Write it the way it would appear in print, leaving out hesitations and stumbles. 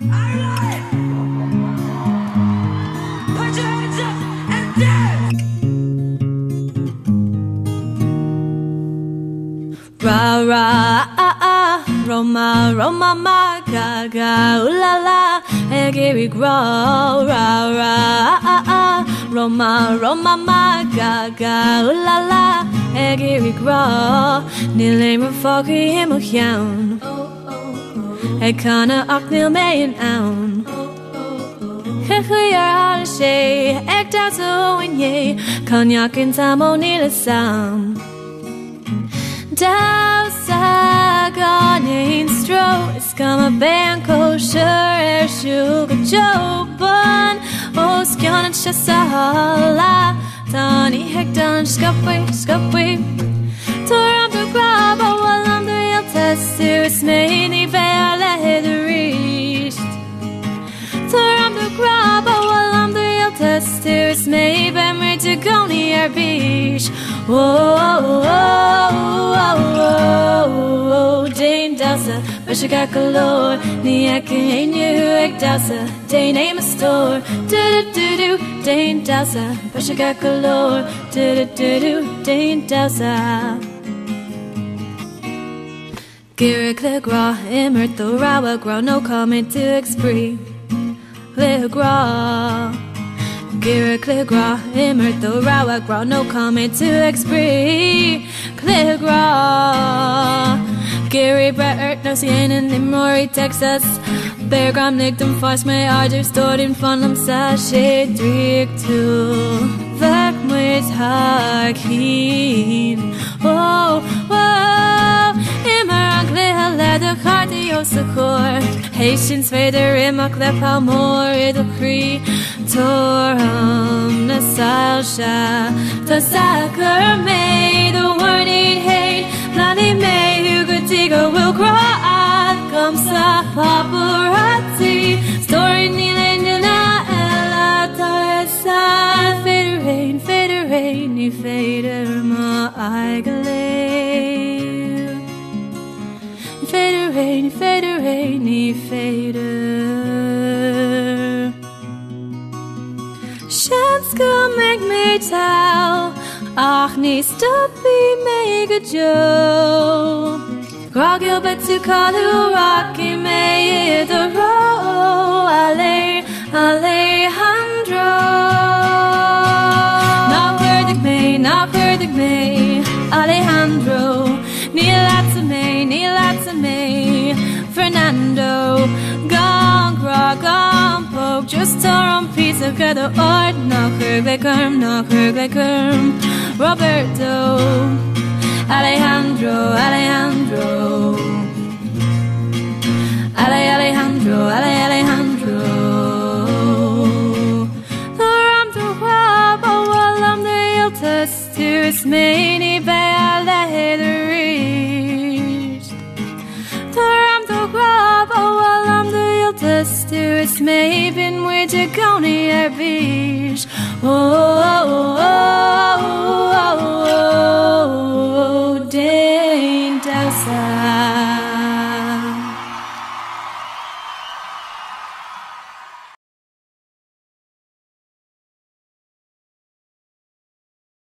Alright! Put your hands up and dance! Ra ra ah ah, roma-mah, GaGa, ooh la la, eilge ra ra ah ah, roma-mah, GaGa, ooh la la, eilge ra, níl éimre fágtha him cheann, ag canadh ach níl mé an ann. Chuig ar sé, ag Damhsa inné, caineach tam ó níl sam. Damhsa gan stró, is cuma beidh chóisir siúl go joban, Bunoscionn se tharla, tá ní heagdan scopui. Tuair do grab ó bhfuil an réalta suas mé ní bheith lehéad a ríist. Tuair do grab ó bhfuil an réalta suas mé bheith muid a gcónaí ar bís. Déan Damhsa, beidh go golóir, ní iniu ag Damhsa, déan éim a stór, du-du-du-du, déan Damhsa, beidh go golóir, du-du-du-du, déan Damhsa. Gaeilge le gra, imirt do rawa gra, no comment to expree. Le gra. Gaeilge le gra, imirt do rawa gra, no comment to expree. Le gra. Gary Brett no sien in Limrory, Texas. Beargram nigdom fast my arder stored in funlam sachet drink to Vec with Hakin. Oh, immer angle leather cardio secor. Haitians fader imak le palmor idle cree. Torham na salsha. The sacker made the warning hate. Nani may who could dig a will cry. Comes a paparazzi. Story kneeling in a ella tarsa. Fader rain, ni fader ma eilge. Fader rain, ni fader. Chance come make me tell. Ach, ní stoppi me go Joe. Gaeilge bet to call who rocky me the row. Alejandro. Not verdict me, Alejandro. Ní láta me, Fernando. Gone poke, just tore on piece of the art. Ndeachaigh le curm, Roberto. Alejandro. Tuair's méní bheith lehéad a ríist. Tuair do grab ó bhfuil am d'íoltas tuair's mé bin muid a gcónaí ar bís.